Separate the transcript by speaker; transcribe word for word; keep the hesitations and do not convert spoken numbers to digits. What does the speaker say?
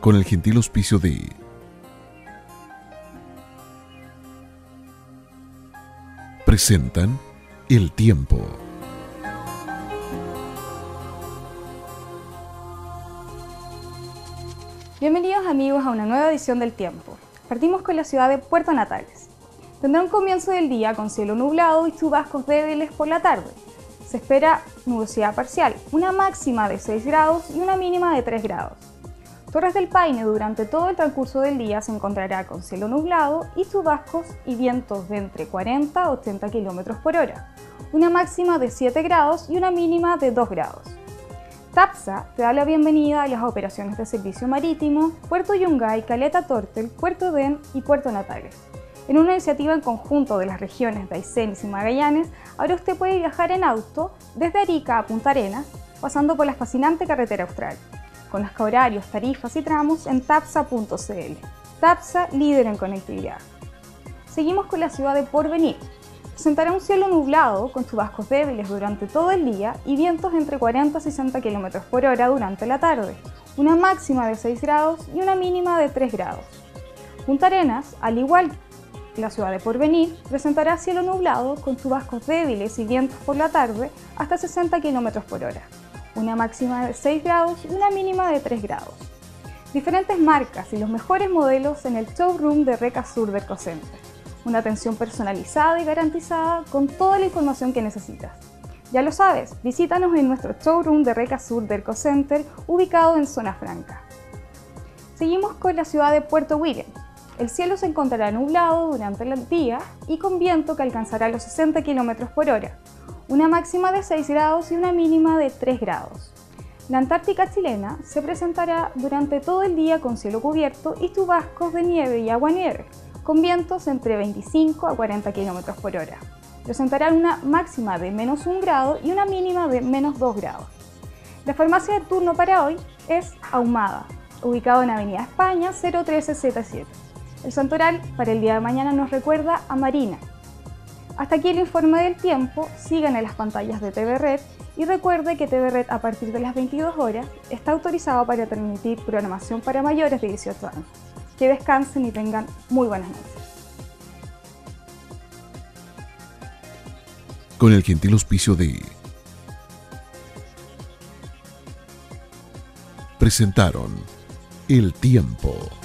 Speaker 1: con el gentil auspicio de presentan El Tiempo.
Speaker 2: Bienvenidos amigos a una nueva edición del Tiempo. Partimos con la ciudad de Puerto Natales. Tendrá un comienzo del día con cielo nublado y chubascos débiles por la tarde. Se espera nubosidad parcial, una máxima de seis grados y una mínima de tres grados. Torres del Paine durante todo el transcurso del día se encontrará con cielo nublado y chubascos y vientos de entre cuarenta a ochenta kilómetros por hora, una máxima de siete grados y una mínima de dos grados. TAPSA te da la bienvenida a las operaciones de servicio marítimo Puerto Yungay, Caleta Tortel, Puerto Odén y Puerto Natales. En una iniciativa en conjunto de las regiones de Aysén y Magallanes, ahora usted puede viajar en auto desde Arica a Punta Arenas, pasando por la fascinante carretera austral. Conozca horarios, tarifas y tramos en tapsa punto c l. TAPSA, líder en conectividad. Seguimos con la ciudad de Porvenir. Presentará un cielo nublado con chubascos débiles durante todo el día y vientos entre cuarenta a sesenta kilómetros por hora durante la tarde, una máxima de seis grados y una mínima de tres grados. Punta Arenas, al igual que la ciudad de Porvenir, presentará cielo nublado con chubascos débiles y vientos por la tarde hasta sesenta kilómetros por hora, una máxima de seis grados y una mínima de tres grados. Diferentes marcas y los mejores modelos en el showroom de Recasur del Ecocenter. Una atención personalizada y garantizada con toda la información que necesitas. Ya lo sabes, visítanos en nuestro showroom de Recasur del Ecocenter ubicado en Zona Franca. Seguimos con la ciudad de Puerto William. El cielo se encontrará nublado durante el día y con viento que alcanzará los sesenta kilómetros por hora, una máxima de seis grados y una mínima de tres grados. La Antártica chilena se presentará durante todo el día con cielo cubierto y chubascos de nieve y aguanieve, con vientos entre veinticinco a cuarenta kilómetros por hora. Presentará una máxima de menos un grado y una mínima de menos dos grados. La farmacia de turno para hoy es Ahumada, ubicado en Avenida España cero trece Z siete. El santoral para el día de mañana nos recuerda a Marina. Hasta aquí el informe del tiempo. Sigan en las pantallas de T V Red y recuerde que T V Red a partir de las veintidós horas está autorizado para transmitir programación para mayores de dieciocho años. Que descansen y tengan muy buenas noches.
Speaker 1: Con el gentil auspicio de presentaron El Tiempo.